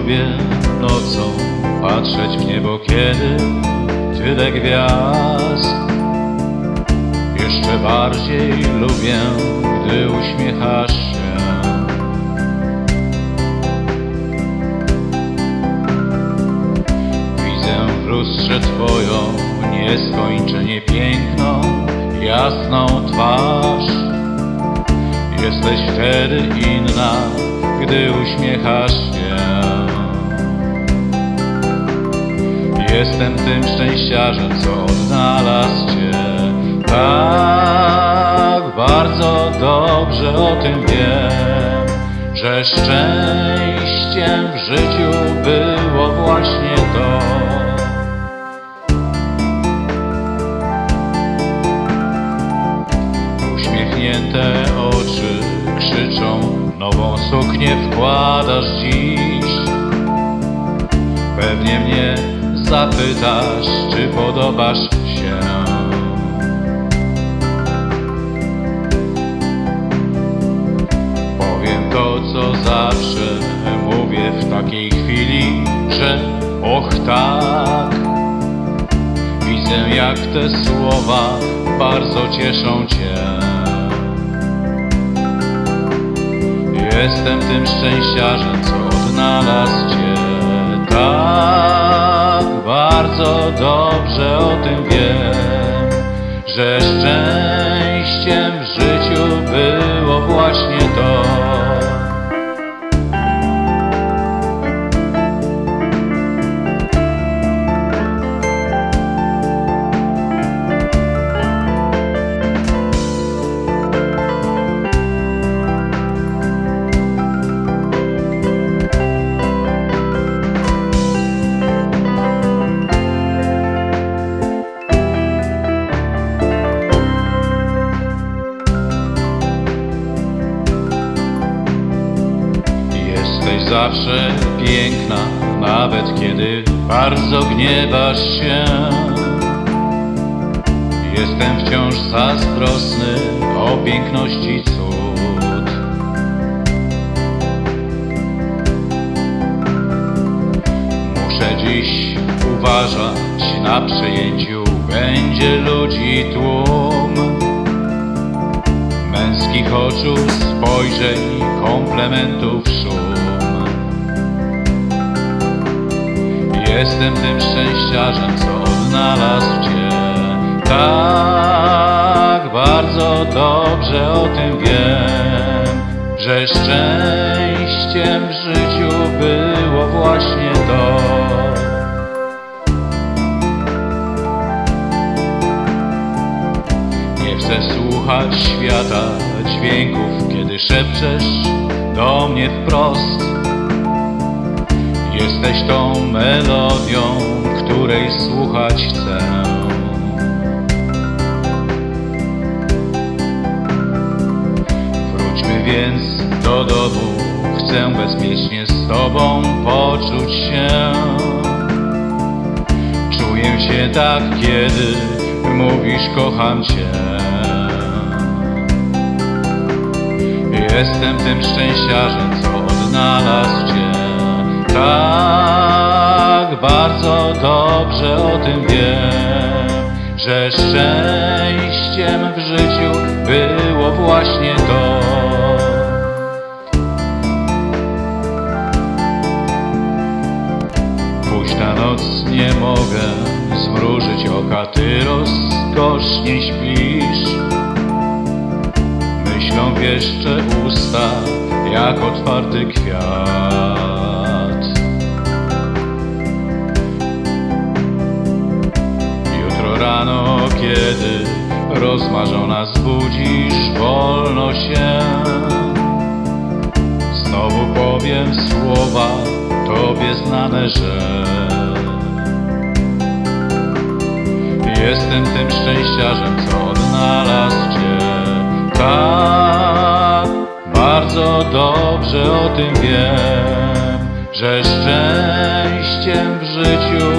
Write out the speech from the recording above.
lubię nocą patrzeć w niebo, kiedy tyle gwiazd. Jeszcze bardziej lubię, gdy uśmiechasz się. Widzę w lustrze twoją nieskończenie piękną, jasną twarz. Jesteś wtedy inna, gdy uśmiechasz się. Jestem tym szczęściarzem, co odnalazł cię. Tak bardzo dobrze o tym wiem, że szczęściem w życiu było właśnie to. Uśmiechnięte oczy krzyczą, nową suknię wkładasz dziś. Pewnie mnie zapytasz, czy podobasz się. Powiem to, co zawsze mówię w takiej chwili, że och tak. Widzę, jak te słowa bardzo cieszą cię. Jestem tym szczęściarzem, co odnalazł cię. Tak bardzo dobrze o tym wiem, że szczęściem w życiu było właśnie to. Jesteś zawsze piękna, nawet kiedy bardzo gniewasz się. Jestem wciąż zazdrosny o piękności cud. Muszę dziś uważać, na przejęciu będzie ludzi tłum. Męskich oczu, spojrzeń, komplementów szum. Jestem tym szczęściarzem, co odnalazł cię. Tak bardzo dobrze o tym wiem, że szczęściem w życiu było właśnie to. Nie chcę słuchać świata, dźwięków, kiedy szepczesz do mnie wprost. Jesteś tą melodią, której słuchać chcę. Wróćmy więc do domu, chcę bezpiecznie z tobą poczuć się. Czuję się tak, kiedy mówisz kocham cię. Jestem tym szczęściarzem, co odnalazł cię. Tak bardzo dobrze o tym wiem, że szczęściem w życiu było właśnie to. Późna noc, nie mogę zmrużyć oka, ty rozkosznie śpisz. Myślą wieszcze usta, jak otwarty kwiat. Jutro rano, kiedy rozmarzona zbudzisz wolno się, znowu powiem słowa tobie znane, że jestem tym szczęściarzem, co odnalazł cię. Tak bardzo dobrze o tym wiem, że szczęściem w życiu